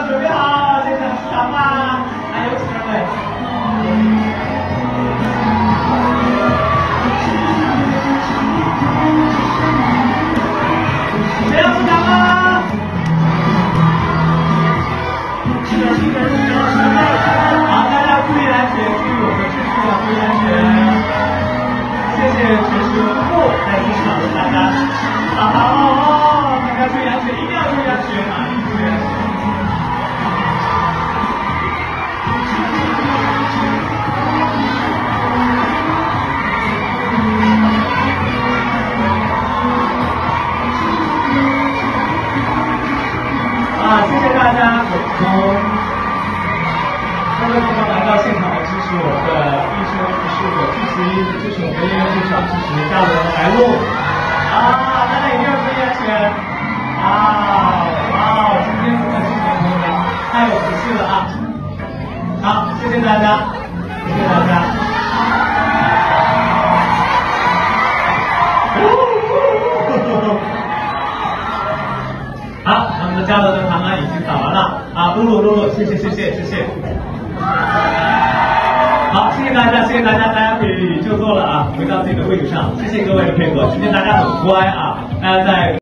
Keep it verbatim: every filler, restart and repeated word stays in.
准备好，现场出场吧！来，有请二位。谁要出场吗？是的，是的，是的，是的。好，大家注意安全，注意我们秩序啊，注意安全。谢谢全市服务，再次感谢大家。好好哦，大家注意安全，一定要注意安全啊！一定注意安全。啊，谢谢大家从各个地方来到现场来支持我们的艺术艺术的剧集，支持我们的音乐剧场，支持嘉伦白鹿。啊，大家一定要注意安全。啊，哇，今天我们新年朋友们太有福气了啊！好，谢谢大家，谢谢大家。好，我们的嘉伦的糖呢已经打完了啊，露露露露，谢谢谢谢谢谢。好，谢谢大家，谢谢大家，大家可以就坐了啊，回到自己的位置上，谢谢各位的配合，今天大家很乖啊，大家在。